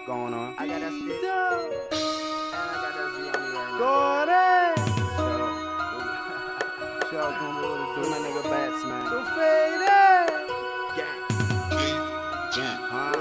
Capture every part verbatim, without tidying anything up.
going on. I got that stick. So, And I got that Z on me right now. Gordon. So, y'all gonna be able to do my nigga bats, man. So faded. Yeah. Huh?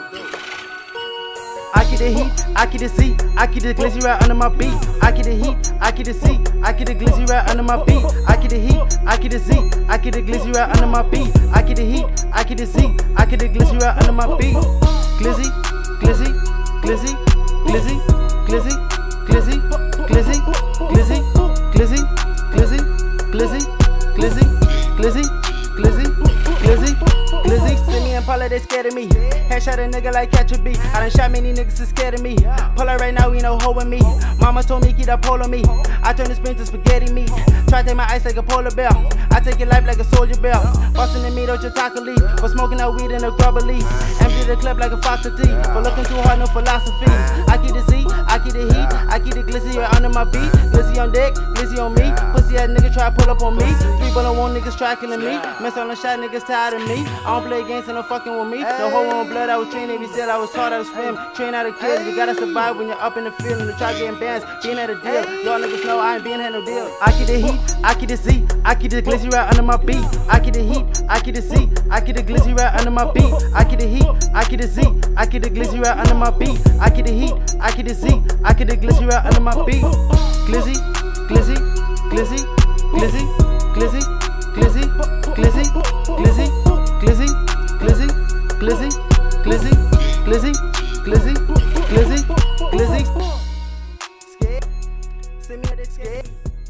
I get the heat, I get the C, I get the glizzy right under my beat. I get the heat, I get the C, I get the glizzy right under my beat. I get the heat, I get the Z, I get the glizzy right under my beat. I get the heat, I get the Z, I get the glizzy right under my beat. Glizzy, glizzy, glizzy, glizzy, glizzy, glizzy, glizzy, glizzy, glizzy, glizzy, glizzy, glizzy, glizzy, glizzy, glizzy, glizzy. See me and Paula, they scared of me. Headshot a nigga like catch a beat. I done shot many niggas that's scared of me. Pull up right now, we no hoe with me. Mama told me keep that pole on me. I turn the spin to spaghetti meat. Try to take my ice like a polar bear. I take your life like a soldier bell. Bustin' the meat out your taco leaf. For smoking that weed in a grubber leaf. Empty the clip like a faculty. For looking too hard, no philosophy. I keep the Z, I keep the heat. I keep the glizzy right under my beat. Glizzy on deck, glizzy on me. Pussy ass nigga try to pull up on me. Three bullet one niggas try killing me. Mess on the shot, niggas tired of me. I don't play games and no fucking with me. The whole on blood, I was trained. They said I was hard, I was swim. Train how to kill. You gotta survive when you're up in the field and you try getting bands. Being at a deal. Y'all niggas know I ain't being had no deal. I keep the heat, I keep the Z, I keep the glizzy right under my beat. I keep the heat, I keep the C, I keep the glizzy right under my beat. I keep the heat, I keep the Z, I keep the glizzy right under my beat. I keep the heat, I keep the Z, I keep the glizzy right under my beat. Glizzy, glizzy, glizzy, glizzy, glizzy, glizzy, glizzy, glizzy, glizzy, glizzy, glizzy, glizzy, glizzy, glizzy, glizzy, glizzy. Scared? Send me a scared.